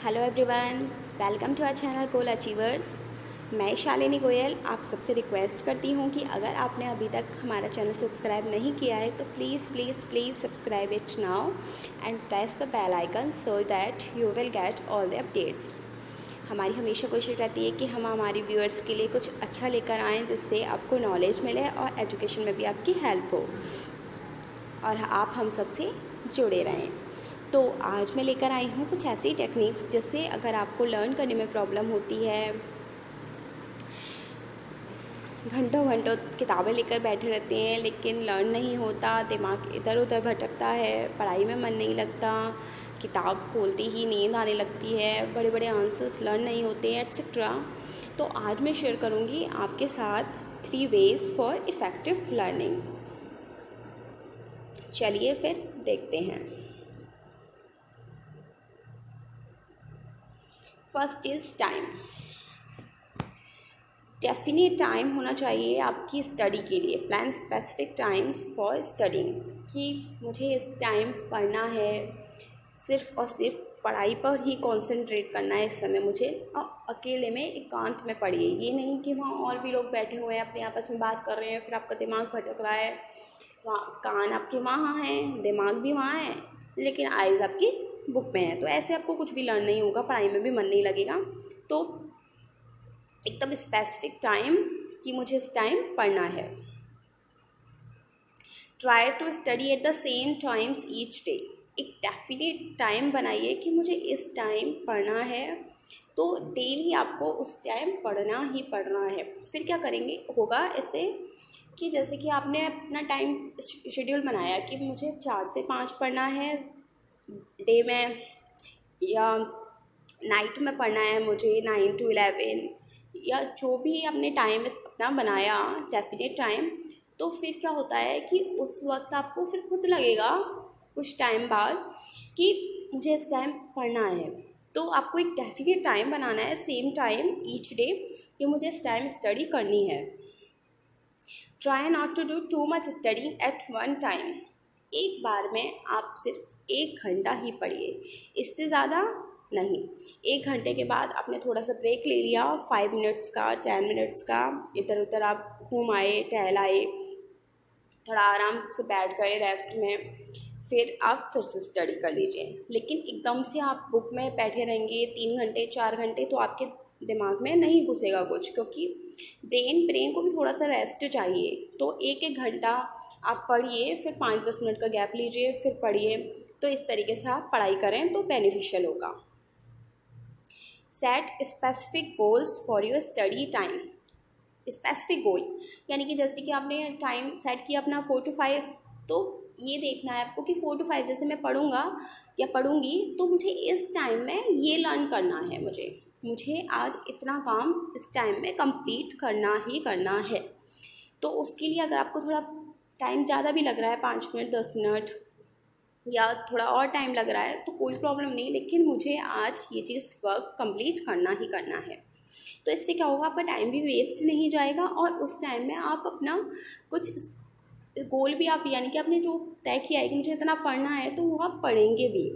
Hello everyone, welcome to our channel Goal Achievers. मैं शालिनी गोयल आप सबसे रिक्वेस्ट करती हूँ कि अगर आपने अभी तक हमारा चैनल सब्सक्राइब नहीं किया है तो please please please subscribe it now and press the bell icon so that you will get all the updates. हमारी हमेशा कोशिश रहती है कि हम हमारे व्यूअर्स के लिए कुछ अच्छा लेकर आएँ जिससे आपको नॉलेज मिले और एजुकेशन में भी आपकी हेल्प हो और आप हम सबसे जुड़े रहें। तो आज मैं लेकर आई हूँ कुछ ऐसी टेक्निक्स जिससे अगर आपको लर्न करने में प्रॉब्लम होती है, घंटों घंटों किताबें लेकर बैठे रहते हैं लेकिन लर्न नहीं होता, दिमाग इधर उधर भटकता है, पढ़ाई में मन नहीं लगता, किताब खोलते ही नींद आने लगती है, बड़े बड़े आंसर्स लर्न नहीं होते एट्सेट्रा। तो आज मैं शेयर करूँगी आपके साथ 3 वेज़ फॉर इफ़ेक्टिव लर्निंग। चलिए फिर देखते हैं। First is time. Definite time होना चाहिए आपकी स्टडी के लिए। Plan specific times for studying कि मुझे इस टाइम पढ़ना है, सिर्फ़ और सिर्फ पढ़ाई पर ही कंसंट्रेट करना है इस समय मुझे, और अकेले में एकांत में पढ़िए। ये नहीं कि वहाँ और भी लोग बैठे हुए हैं अपने आपस में बात कर रहे हैं, फिर आपका दिमाग भटक रहा है, वहाँ कान आपके वहाँ हैं, दिमाग भी वहाँ है, लेकिन आइज़ आपकी बुक में है। तो ऐसे आपको कुछ भी लर्न नहीं होगा, पढ़ाई में भी मन नहीं लगेगा। तो एकदम स्पेसिफिक टाइम कि मुझे इस टाइम पढ़ना है। Try to study at the same times each day. एक डेफिनेट टाइम बनाइए कि मुझे इस टाइम पढ़ना है, तो डेली आपको उस टाइम पढ़ना ही पढ़ना है। फिर क्या करेंगे होगा इससे कि जैसे कि आपने अपना टाइम शेड्यूल बनाया कि मुझे 4 से 5 पढ़ना है डे में, या नाइट में पढ़ना है मुझे 9 to 11, या जो भी आपने टाइम अपना बनाया डेफिनेट टाइम, तो फिर क्या होता है कि उस वक्त आपको फिर खुद लगेगा कुछ टाइम बाद कि मुझे इस टाइम पढ़ना है। तो आपको एक डेफिनेट टाइम बनाना है, सेम टाइम ईच डे, कि मुझे इस टाइम स्टडी करनी है। Try not to do too much study at one time. एक बार में आप सिर्फ 1 घंटा ही पढ़िए, इससे ज़्यादा नहीं। 1 घंटे के बाद आपने थोड़ा सा ब्रेक ले लिया, 5 मिनट्स का, 10 मिनट्स का, इधर उधर आप घूम आए, टहल आए, थोड़ा आराम से बैठ गए रेस्ट में, फिर आप फिर से स्टडी कर लीजिए। लेकिन एकदम से आप बुक में बैठे रहेंगे 3 घंटे 4 घंटे तो आपके दिमाग में नहीं घुसेगा कुछ, क्योंकि ब्रेन को भी थोड़ा सा रेस्ट चाहिए। तो 1-1 घंटा आप पढ़िए, फिर 5-10 मिनट का गैप लीजिए, फिर पढ़िए। तो इस तरीके से आप पढ़ाई करें तो बेनिफिशियल होगा। Set specific goals for your study time. Specific goal यानी कि जैसे कि आपने टाइम सेट किया अपना 4 to 5, तो ये देखना है आपको कि 4 to 5 जैसे मैं पढ़ूंगा या पढ़ूंगी तो मुझे इस टाइम में ये लर्न करना है, मुझे आज इतना काम इस टाइम में कंप्लीट करना ही करना है। तो उसके लिए अगर आपको थोड़ा टाइम ज़्यादा भी लग रहा है, 5 मिनट 10 मिनट या थोड़ा और टाइम लग रहा है, तो कोई प्रॉब्लम नहीं, लेकिन मुझे आज ये चीज़ वर्क कंप्लीट करना ही करना है। तो इससे क्या होगा, आपका टाइम भी वेस्ट नहीं जाएगा और उस टाइम में आप अपना कुछ गोल भी आप यानी कि आपने जो तय किया है कि मुझे इतना पढ़ना है तो वो आप पढ़ेंगे भी।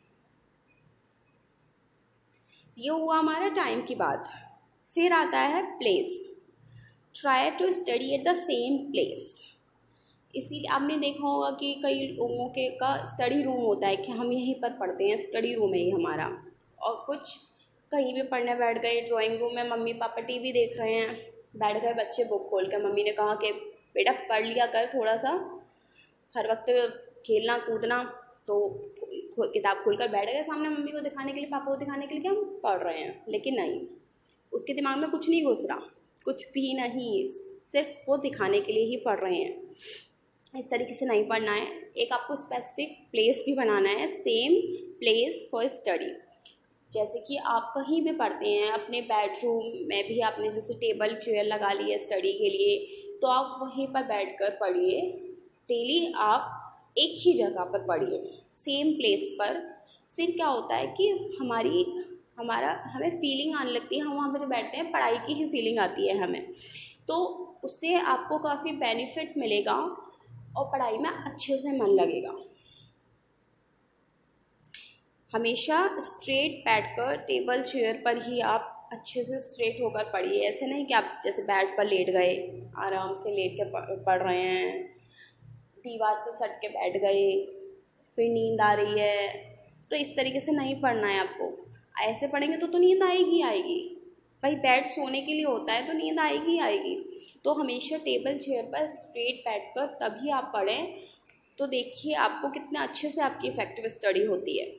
ये हुआ हमारा टाइम की बात। फिर आता है place. Try to study at the same place. इसीलिए आपने देखा होगा कि कई लोगों के का स्टडी रूम होता है कि हम यहीं पर पढ़ते हैं, स्टडी रूम है ये हमारा, और कुछ कहीं भी पढ़ने बैठ गए, ड्राइंग रूम में मम्मी पापा टीवी देख रहे हैं, बैठ गए बच्चे बुक खोल कर, मम्मी ने कहा कि बेटा पढ़ लिया कर थोड़ा सा, हर वक्त खेलना कूदना, तो किताब खोल कर बैठ गए सामने मम्मी को दिखाने के लिए, पापा को दिखाने के लिए कि हम पढ़ रहे हैं, लेकिन नहीं, उसके दिमाग में कुछ नहीं घुस रहा, कुछ भी नहीं, सिर्फ वो दिखाने के लिए ही पढ़ रहे हैं। इस तरीके से नहीं पढ़ना है। एक आपको स्पेसिफिक प्लेस भी बनाना है, सेम प्लेस फॉर स्टडी। जैसे कि आप कहीं भी पढ़ते हैं, अपने बेडरूम में भी आपने जैसे टेबल चेयर लगा ली है स्टडी के लिए, तो आप वहीं पर बैठकर पढ़िए। डेली आप एक ही जगह पर पढ़िए, सेम प्लेस पर। फिर क्या होता है कि हमें फीलिंग आने लगती है, हम वहाँ पर बैठते हैं पढ़ाई की ही फीलिंग आती है हमें, तो उससे आपको काफ़ी बेनिफिट मिलेगा और पढ़ाई में अच्छे से मन लगेगा। हमेशा स्ट्रेट बैठकर टेबल चेयर पर ही आप अच्छे से स्ट्रेट होकर पढ़िए। ऐसे नहीं कि आप जैसे बेड पर लेट गए, आराम से लेट के पढ़ रहे हैं, दीवार से सट के बैठ गए, फिर नींद आ रही है, तो इस तरीके से नहीं पढ़ना है आपको। ऐसे पढ़ेंगे तो नींद आएगी आएगी भाई, बेड सोने के लिए होता है तो नींद आएगी आएगी। तो हमेशा टेबल चेयर पर स्ट्रेट बैठकर तभी आप पढ़ें, तो देखिए आपको कितने अच्छे से आपकी इफेक्टिव स्टडी होती है।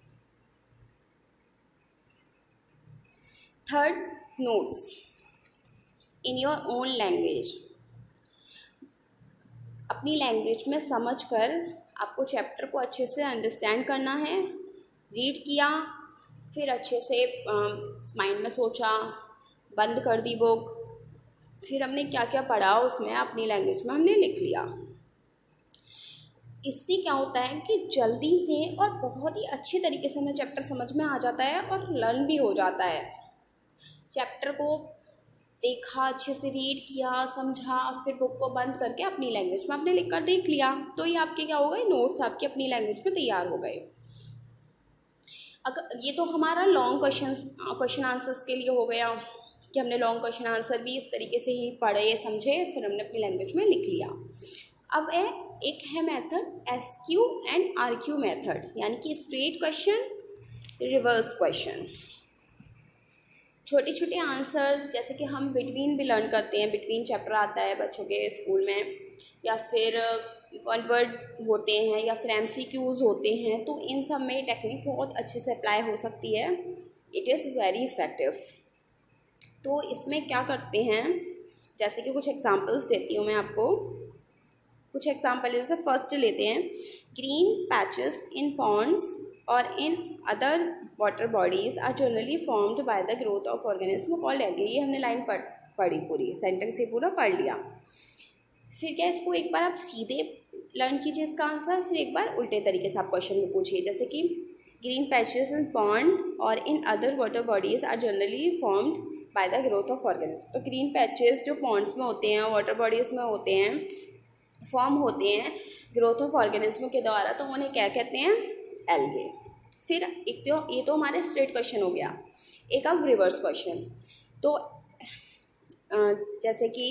Third, notes in your own language. अपनी लैंग्वेज में समझकर आपको चैप्टर को अच्छे से अंडरस्टैंड करना है। रीड किया, फिर अच्छे से माइंड में सोचा, बंद कर दी बुक, फिर हमने क्या क्या पढ़ा उसमें अपनी लैंग्वेज में हमने लिख लिया। इससे क्या होता है कि जल्दी से और बहुत ही अच्छे तरीके से हमें चैप्टर समझ में आ जाता है और लर्न भी हो जाता है। चैप्टर को देखा, अच्छे से रीड किया, समझा, फिर बुक को बंद करके अपनी लैंग्वेज में आपने लिख कर देख लिया, तो ये आपके क्या हो गए, नोट्स आपके अपनी लैंग्वेज में तैयार हो गए। अगर ये तो हमारा लॉन्ग क्वेश्चन आंसर्स के लिए हो गया कि हमने लॉन्ग क्वेश्चन आंसर भी इस तरीके से ही पढ़े समझे, फिर हमने अपनी लैंग्वेज में लिख लिया। अब एक है method SQ and RQ method, यानी कि स्ट्रेट क्वेश्चन, रिवर्स क्वेश्चन। छोटे छोटे आंसर्स जैसे कि हम बिटवीन भी लर्न करते हैं, बिटवीन चैप्टर आता है बच्चों के स्कूल में, या फिर वन वर्ड होते हैं, या फिर MCQs होते हैं, तो इन सब में टेक्निक बहुत अच्छे से अप्लाई हो सकती है। It is very effective. तो इसमें क्या करते हैं, जैसे कि कुछ एग्जांपल्स देती हूँ मैं आपको। कुछ एग्जांपल जैसे फर्स्ट लेते हैं, ग्रीन पैचेस इन पॉन्ड्स और in other water bodies are generally formed by the growth of organism called algae. ये हमने लाइन पढ़ी, पूरी सेंटेंस ही पूरा पढ़ लिया। फिर क्या, इसको एक बार आप सीधे लर्न कीजिए इसका आंसर, फिर एक बार उल्टे तरीके से आप क्वेश्चन में पूछिए। जैसे कि ग्रीन पैचेस इन पॉन्ड और in other water bodies are generally formed by the growth of organism. तो ग्रीन पैचेस जो पॉन्ड्स में होते हैं, वाटर बॉडीज़ में होते हैं, फॉर्म होते हैं ग्रोथ ऑफ ऑर्गेनिज्म के द्वारा, तो उन्हें क्या कहते हैं, एल्गे। फिर एक तो ये तो हमारे स्ट्रेट क्वेश्चन हो गया। एक अब रिवर्स क्वेश्चन, तो जैसे कि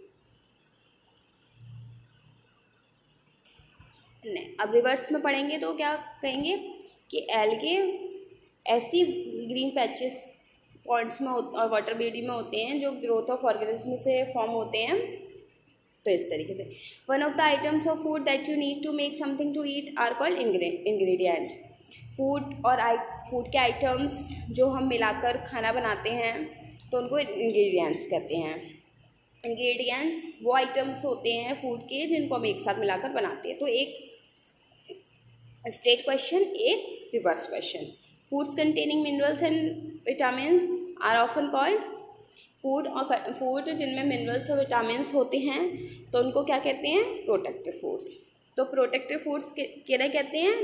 नहीं, अब रिवर्स में पढ़ेंगे तो क्या कहेंगे कि एल्गे ऐसी ग्रीन पैचेस पॉइंट्स में और वाटर बॉडी में होते हैं जो ग्रोथ ऑफ ऑर्गेनिज्म से फॉर्म होते हैं। तो इस तरीके से one of the items of food that you need to make something to eat are called ingredient. Food के आइटम्स जो हम मिलाकर खाना बनाते हैं तो उनको इंग्रेडिएंट्स कहते हैं। इंग्रेडिएंट्स वो आइटम्स होते हैं फूड के जिनको हम एक साथ मिलाकर बनाते हैं। तो एक स्ट्रेट क्वेश्चन, एक reverse question. Foods containing minerals and vitamins are often called, food जिनमें मिनरल्स और विटामिन्स होते हैं तो उनको क्या कहते हैं, प्रोटेक्टिव फूड्स। तो प्रोटेक्टिव फूड्स किन्हें कहते हैं,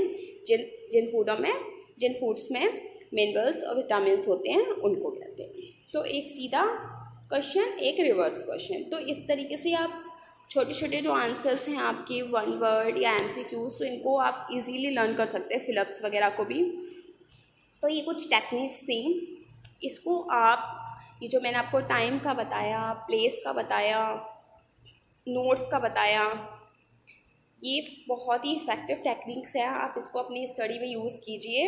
जिन फूड्स में मिनरल्स और विटामिन्स होते हैं उनको कहते हैं। तो एक सीधा क्वेश्चन, एक रिवर्स क्वेश्चन। तो इस तरीके से आप छोटे छोटे जो आंसर्स हैं आपके वन वर्ड या MCQs, तो इनको आप इजीली लर्न कर सकते हैं, फिलअप्स वगैरह को भी। तो ये कुछ टेक्निक्स थी, इसको आप ये जो मैंने आपको टाइम का बताया, प्लेस का बताया, नोट्स का बताया, ये बहुत ही इफ़ेक्टिव टेक्निक्स हैं। आप इसको अपनी स्टडी में यूज़ कीजिए।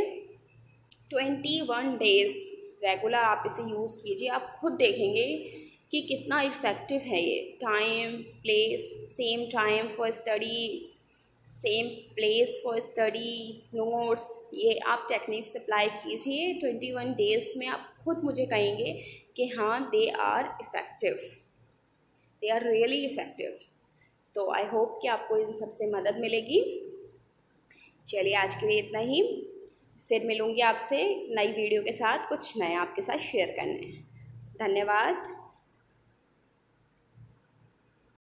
21 डेज़ रेगुलर आप इसे यूज़ कीजिए, आप खुद देखेंगे कि कितना इफ़ेक्टिव है ये। Time, place, same time for study, same place for study, notes, ये आप टेक्निक्स अप्लाई कीजिए। 21 डेज़ में आप खुद मुझे कहेंगे कि हाँ, they are effective, they are really effective. तो आई होप कि आपको इन सब से मदद मिलेगी। चलिए आज के लिए इतना ही, फिर मिलूँगी आपसे नई वीडियो के साथ, कुछ नया आपके साथ शेयर करने। धन्यवाद।